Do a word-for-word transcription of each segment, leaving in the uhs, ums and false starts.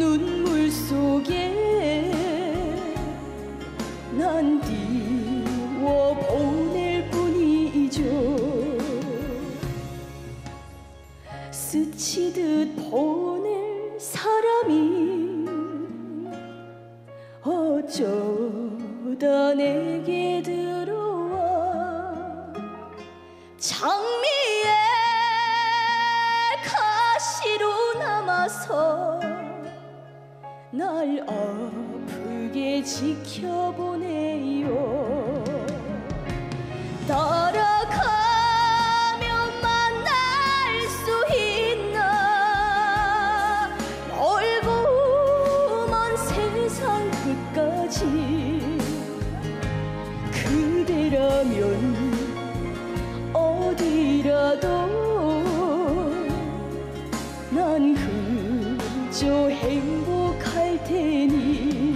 눈물 속에 난 띄워 보낼 뿐이죠. 스치듯 보낼 사람이 어쩌다 내게 들어와 장미의 가시로 남아서 날 아프게 지켜보네요. 따라가면 만날 수 있나 멀고 먼 세상 끝까지. 그대라면 어디라도 난 그저 행복할 테니.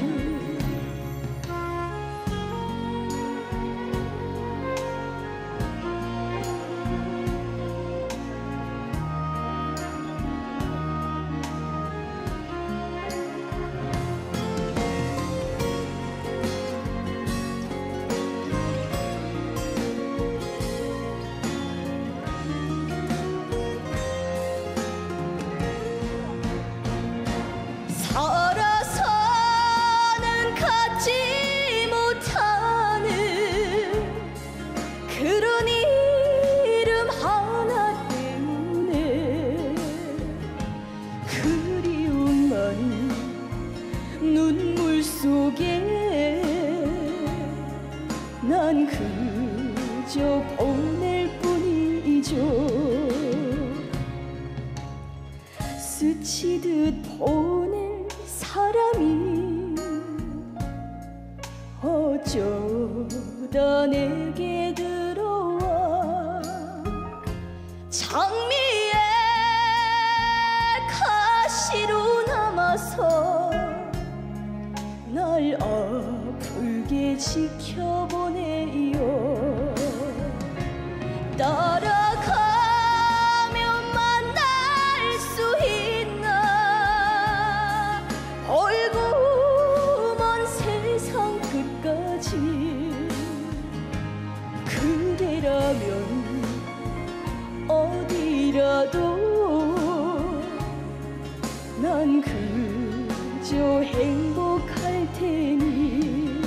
살아서는 갖지 못하는 그런 이름 하나 때문에 그리움만 눈물 속에 난 그저 보낼 뿐이죠. 스치듯 보낼 사람이 어쩌다 내게 들어와 장미의 가시로 남아서 날 아프게 지켜보네요. 따라가면 만날 수 있나 멀고 먼 세상 끝까지. 그대라면 어디라도 난 그저 행복할 테니.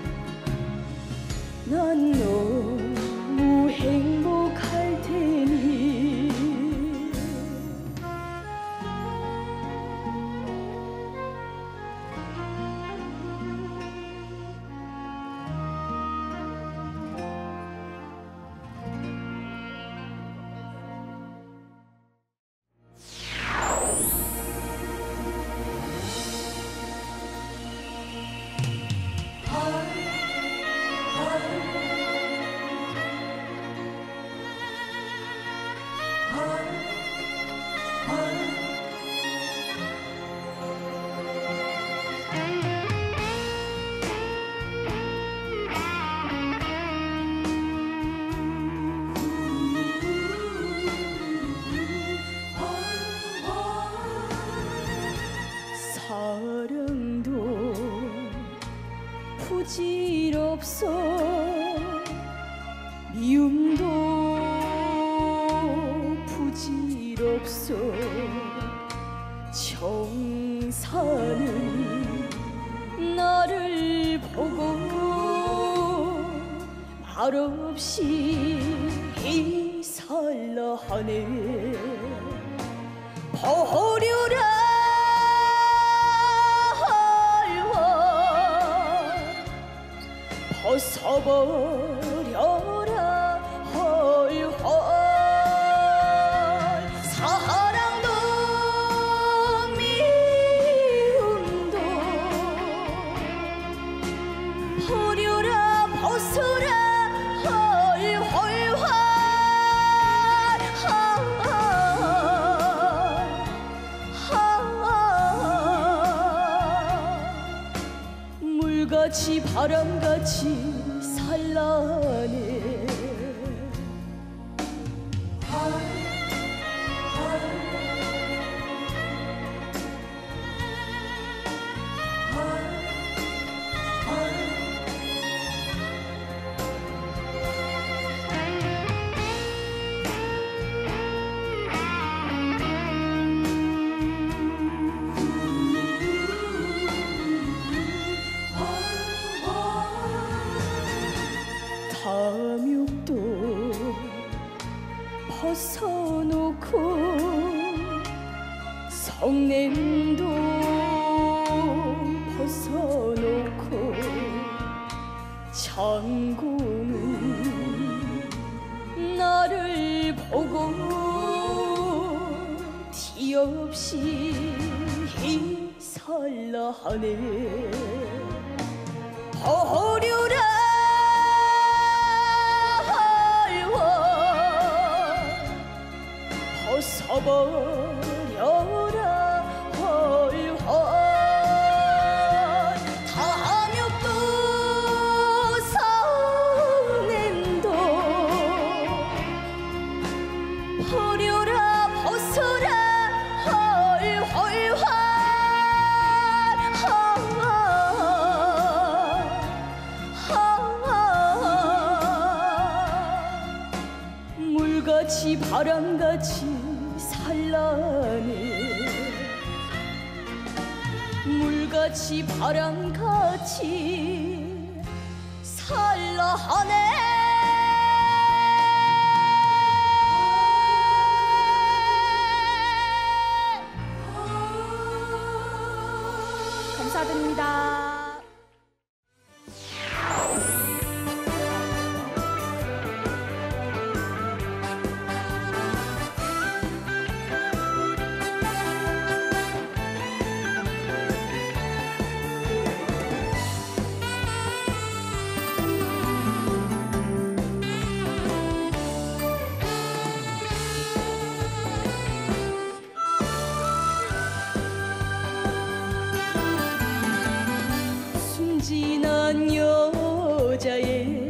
난 너무 행복할 테니. 사랑도 부질없어 미움도 부질없어 정사는 나를 보고 말없이 이살라 하네. 버려라 벗어버려라 헐헐. 사랑도 미움도 버려라 벗어라 헐헐헐. 물같이 바람같이 산란해. 살라 하네. 허려라 할와 벗어버려라 헐헐. 다묘도 상냄도 버려라 벗어라 헐헐헐. 물같이 바람같이 살라네. 물같이 바람같이 살라 하네. 감사드립니다. 순진한 여자의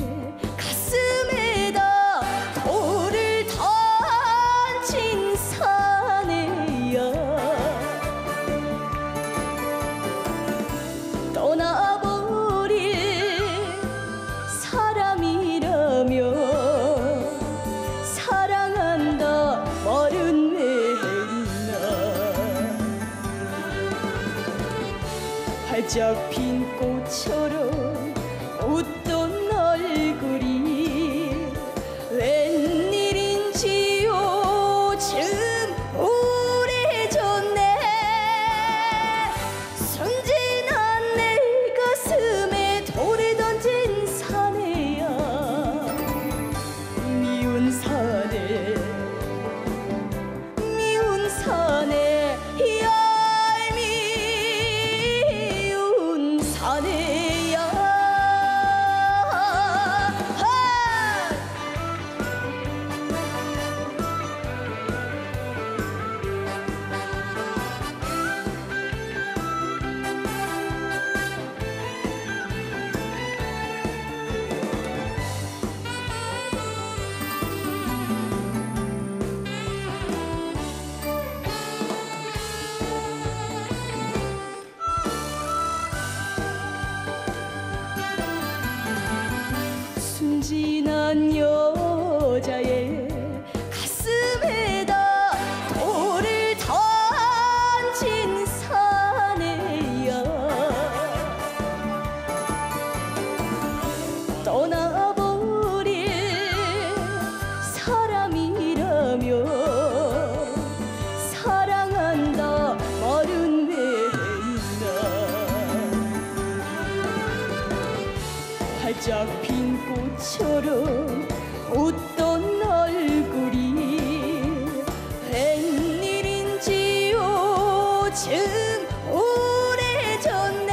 가슴에다 돌을 던진 사내야. 떠나버릴 사람이라며 사랑한다 말은 왜 했나. 활짝 핀 꽃처럼 웃던 얼굴이 웬일인지 요즘 우울해졌네. 순진한 내 가슴에 돌을 던진 사내야. 미운 사내 미운 사내 얄미운 사내야. 순진한 여자의 가슴에다 돌을 던진 사내야. 떠나버릴 사람이라며 사랑한다 말은 왜 했나. 활짝 핀 꽃처럼 웃던 얼굴이 웬일인지 요즘 우울해졌네.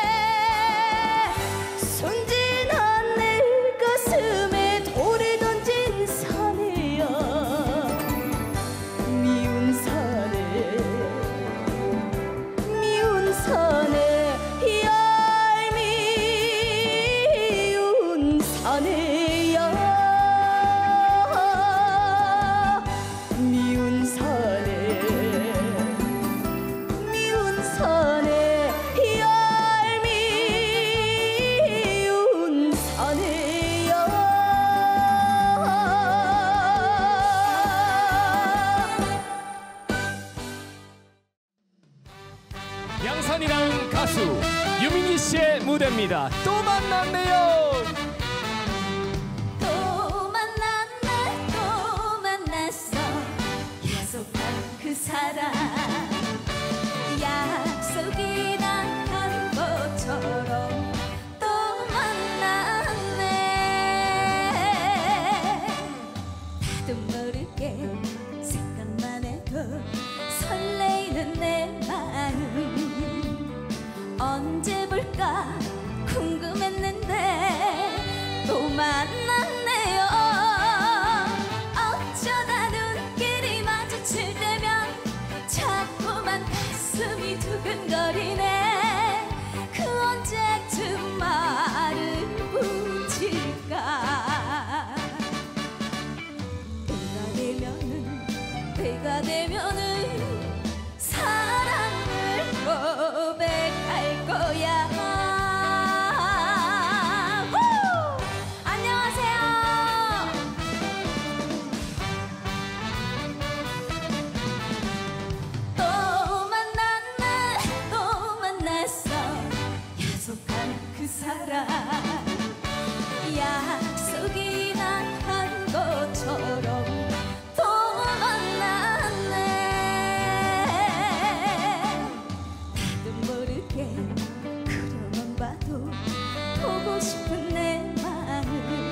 순진한 내 가슴에 돌을 던진 사내야. 미운 사내 미운 사내 얄미운 사내야. 미운 사내 미운 사내 얄미운 사내야. 양산이랑 가수 유민희 씨의 무대입니다. 또 만났네요. 또 만났네 또 만났어 약속한 그 사람. 약속이 나간 것처럼 또 만났네. 나도 모르게 생각만 해도 설레이는 내 마음. 가슴이 두근거리네. 그 언제쯤 말을 붙일까. 때가 되면은 때가 되면은 사랑을 고백할 거야. 후! 안녕하세요. 또 만났네 또 만났어 약속한 그 사람. 약속이 난 한 것처럼 또 만났네. 나도 모르게 그려만 봐도 보고 싶은 내 마음.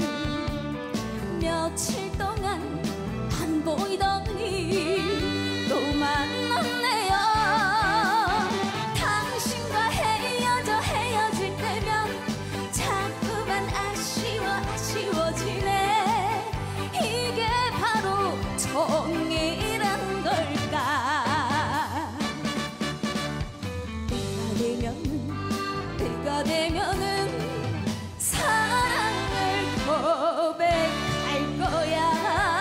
며칠 동안 안 보이더니 또 만났네요. 당신과 헤어져 헤어질 때면 자꾸만 아쉬워 아쉬워지네. 이게 바로 정이란 걸까. 때가 되면은 때가 되면은 사랑을 고백할 거야.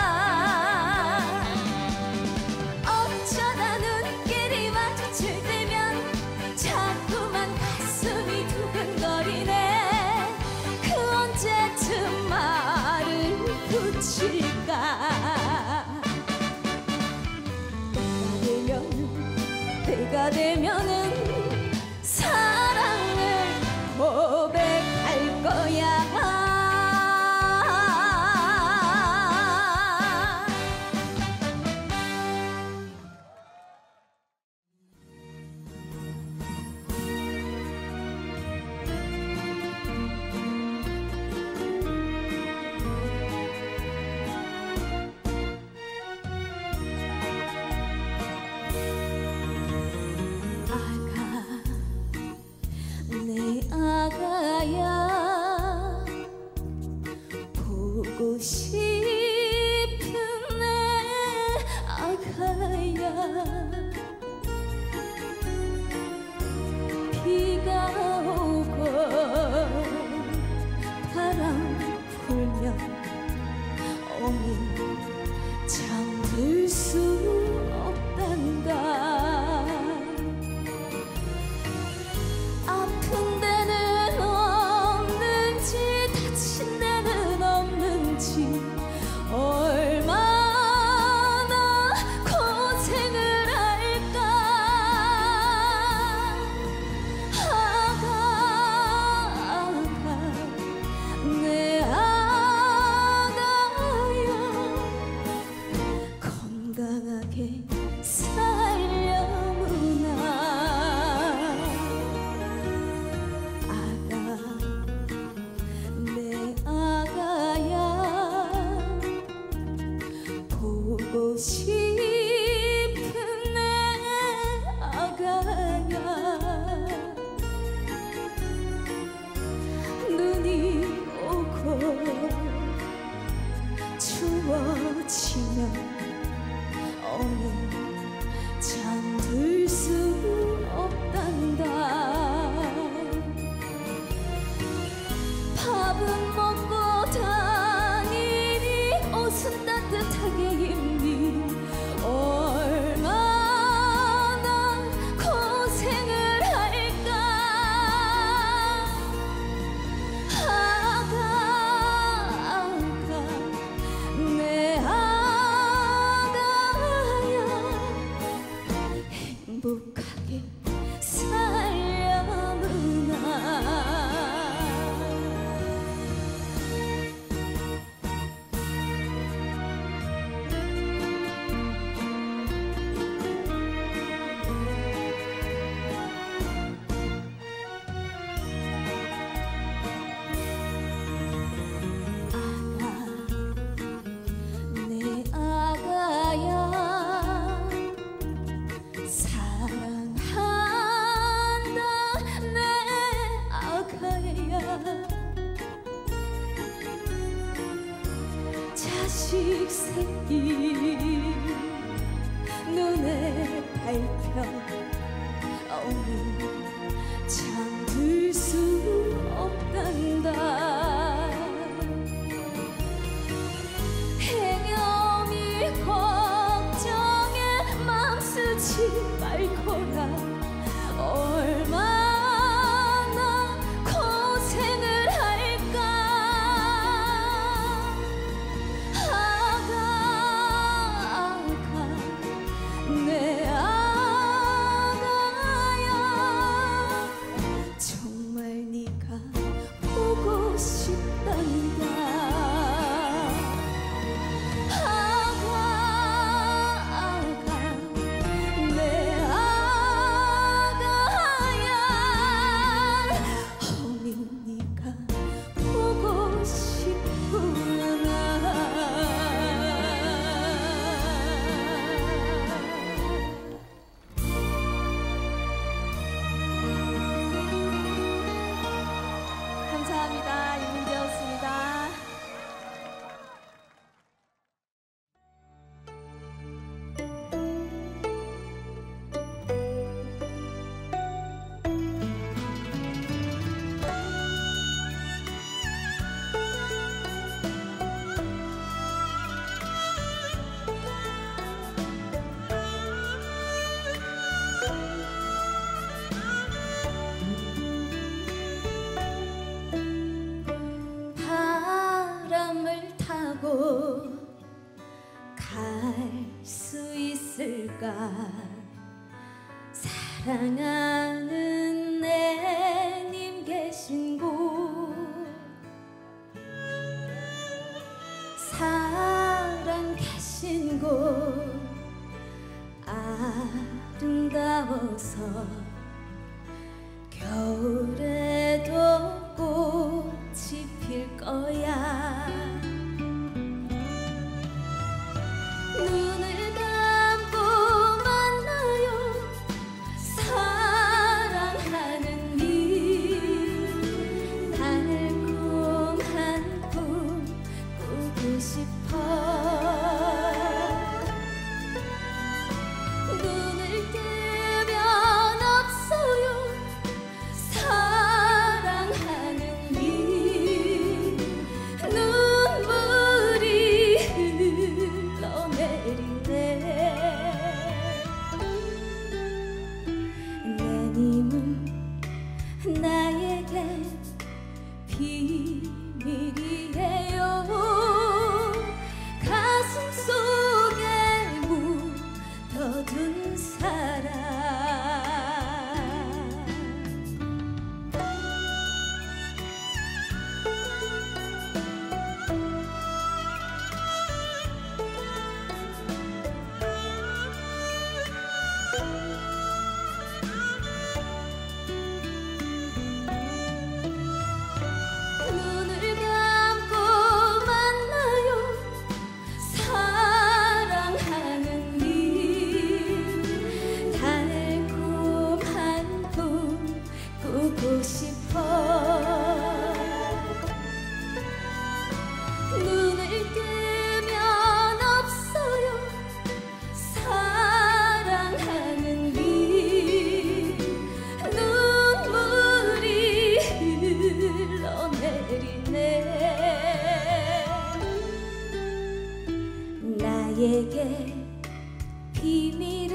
어쩌다 눈길이 마주칠 때면 자꾸만 가슴이 두근거리네. 그 언제쯤 말을 붙일까. 때가 되면은 때가 되면은 사랑을 고백할 거야. 내 아가야 보고 싶은 내 아가야. 비가 오고 바람 불면 오늘 잠들 수 없단다. 아픈 데는 없는지 다친 데는 없는지 얼마나 고생을 할까. 아가 아가 내 아가야 건강하게 살려무나. 내 아가야 보고 싶은 내 아가야. 눈이 오고 추워지면 오늘 잠들 수 없단다. 밥은 먹고 다니니 옷은 따뜻하게 입니 얼마나 고생을 할까. 아가 아가 내 아가야 행복하게 살려무나. 자식 새끼 눈에 밟혀 마음이 잠들 수 없단다. 행여미 걱정에 맘 쓰지 말거라. 얼마나 고생을 할까. 아가 아가 내 아가야 정말 네가 보고 싶단다. 아가 아가 내 아가야 어미 네가 보고 싶구나. 감사합니다. 유민재였습니다. 바람을 타고 갈 수 있을까. 사랑하는 내님 계신 곳 사랑 계신 곳 아름다워서 겨울에도 꽃이 필 거야. 눈을 감고 만나요. 사랑하는 님 달콤한 꿈 꾸고 싶어. 눈을 뜨면 없어요. 사랑하는 님 눈물이 흘러내리네. 내님은 나에게 비밀이에요. 가슴 속에 묻어둔 사랑. 눈을 감고 만나요. 사랑하는 님 달콤한 꿈 꾸고 싶어. 눈을 뜨면 없어요. 사랑하는 님 눈물이 흘러내리네. 나에게 비밀은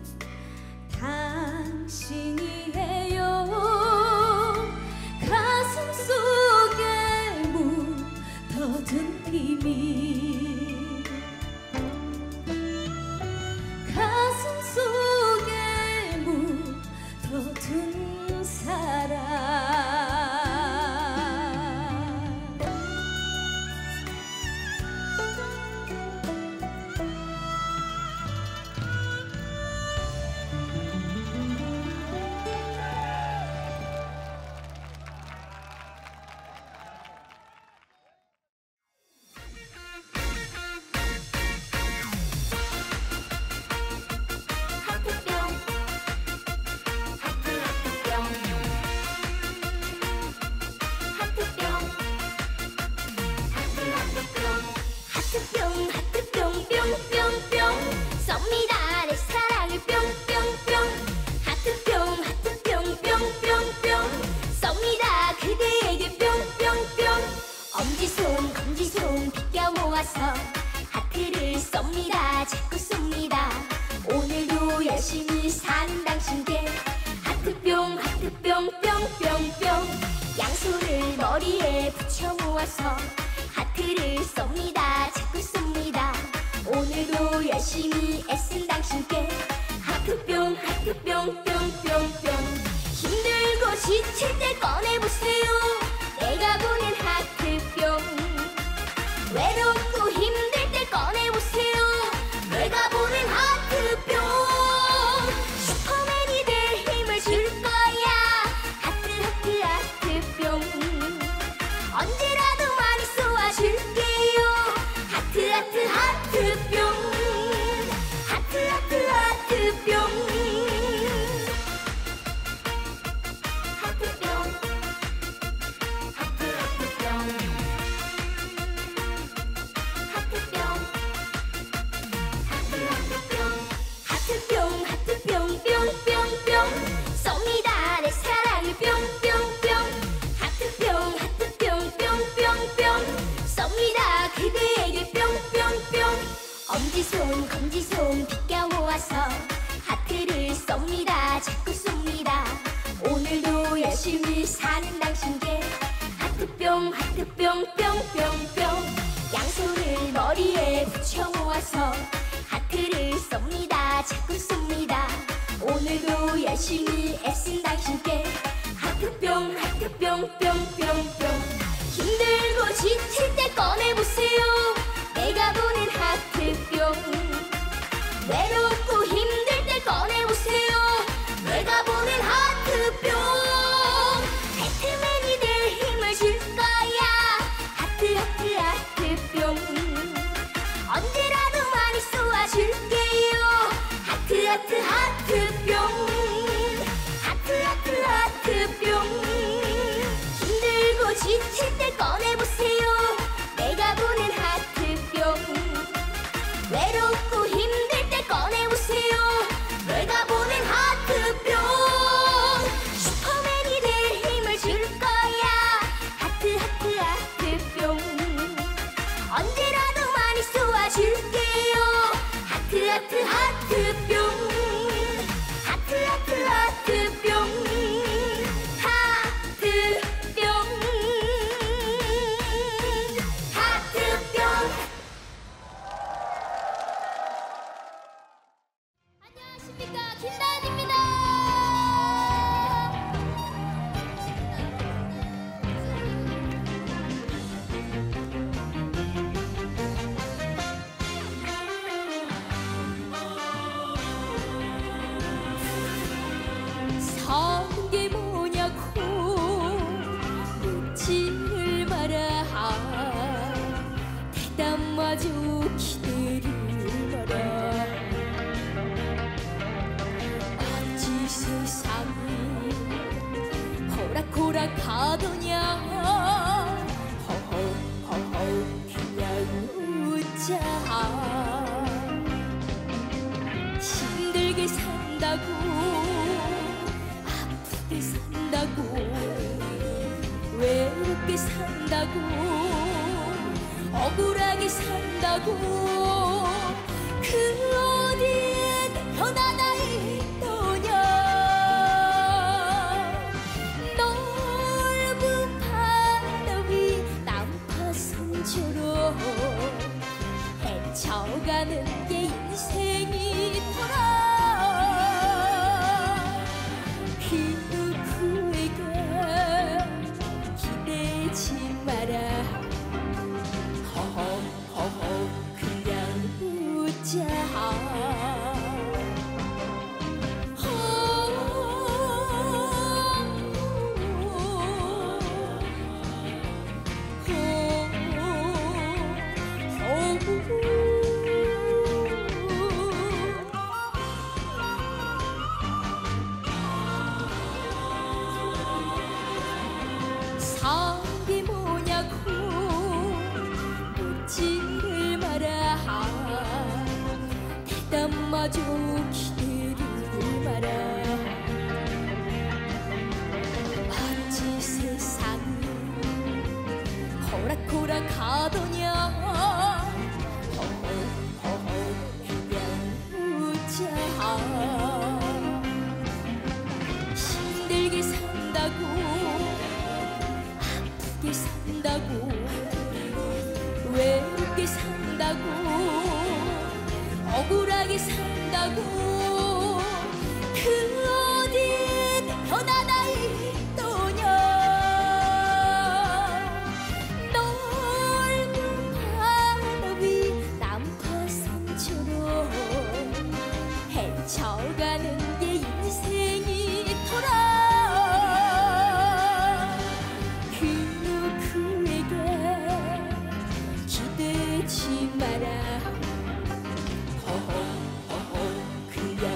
당신이에요. 가슴 속에 묻어둔 비밀. 가슴 속에 묻어둔 사랑. 하트뿅 하트 하트뿅 모아서 하트를 쏩니다. 자꾸 쏩니다. 오늘도 열심히 애쓴 당신께 하트뿅 하트뿅 뿅뿅뿅. 힘들고 지칠 때 꺼내보세요. 내가 보낸 하트뿅. 외롭고 힘들 때 꺼내보세요. 내가 보낸 하트뿅. 슈퍼맨이 될 힘을 줄 거야. 하트 하트 하트뿅. 언제라도 많이 쏘아줄게요. 하트 하트 하트뿅. 하트 하트 하트뿅. 엄지손 검지손 비껴 모아서 하트를 쏩니다. 자꾸 쏩니다. 오늘도 열심히 사는 당신께 하트뿅 하트뿅 뿅뿅뿅. 양손을 머리에 붙여 모아서 하트를 쏩니다. 자꾸 쏩니다. 오늘도 열심히 애쓴 당신께 하트뿅 하트뿅 뿅뿅뿅. 힘들고 지칠 때 꺼내보세요. 내가 보낸 하트뿅. 외롭고 힘들 때 꺼내보세요. 내가 보낸 하트뿅. 배트맨이 될 힘을 줄 거야. 하트 하트 하트뿅. 언제라도 많이 쏘아줄게요. 하트 하트 하트뿅. 하트 하트 하트뿅. 힘들고 지칠 때 꺼내보세요. 내가 보낸 하트뿅. 외롭고 힘들 때 꺼내보세요. 내가 보낸 하트뿅. 슈퍼맨이 될 힘을 줄 거야. 하트 하트 하트뿅. 언제라도 많이 쏘아줄게요. 하트 하트 하트뿅. 하트 하트 하트뿅. 사는 게 뭐냐고 묻지를 마라. 대답마저 기대를 마라. 어찌 세상이 호락호락하더냐. 허허 허허 그냥 웃자. 힘들게 산다고 산다고 외롭게 산다고 억울하게 산다고 그 어디에 태어나다 있더냐. 넓은 바다 위 난파선처럼 헤쳐가는 게 인생이더라. 허허 허허 그냥 웃자. 사는 게 뭐냐고 묻지를 마라. 대답마저 기대를 마라. 어찌 세상이 호락호락하더냐. 허허 허허 그냥 웃자. 힘들게 산다고 외롭게 산다고 외롭게 산다고 억울하게 산다고 그 어디 편하나 있더냐 넓은 바위 난파선처럼 헤쳐가는 게 인생이더라 그 누구에게 기대지 마라 허허허허 그야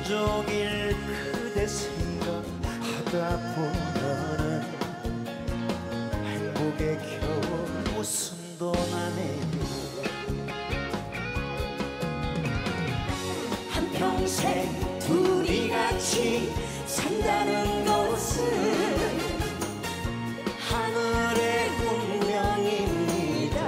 온종일 그대 생각하다 보면은 행복에 겨우 웃음도 나네요. 한평생 둘이 같이 산다는 것은 하늘의 운명입니다.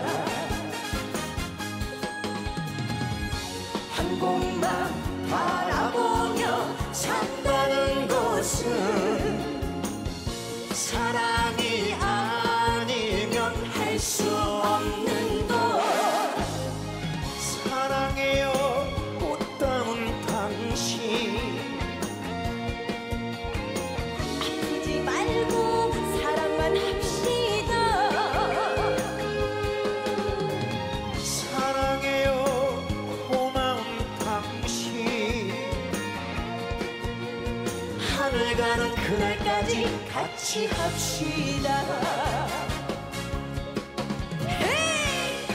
한 곳만 바라보며 산다는 것은 사랑이 아니면 할 수 없는 것. 사랑해요 꽃다운 당신. 아프지 말고 사랑만 합시다. 사랑해요 고마운 당신. 하늘 가는 그날까지 같이 합시다. 헤이!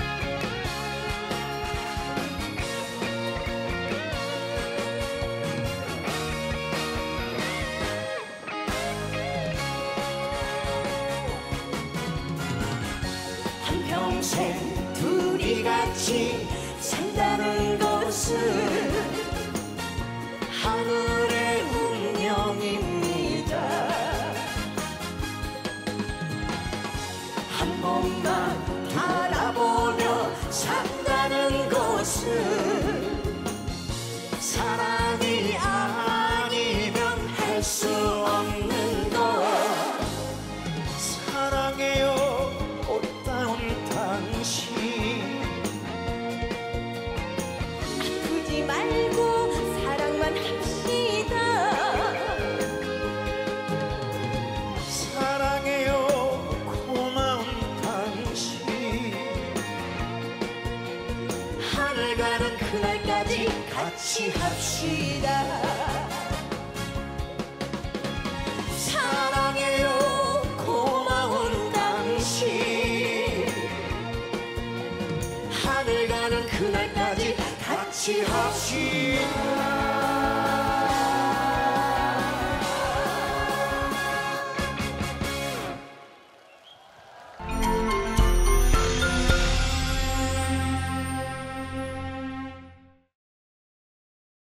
한평생 둘이 같이 산다는 것은 하늘의 운명입니다. 한 번만 바라보며 산다는 것은 사랑이 아니면 할 수 없는 것. 사랑해요 꽃다운 당신. 아프지 말고 사랑만 합시다. 사랑해요 고마운 당신. 하늘 가는 그날까지 같이 합시다. 사랑해요 고마운 당신. 하늘 가는 그날까지 같이 합시다.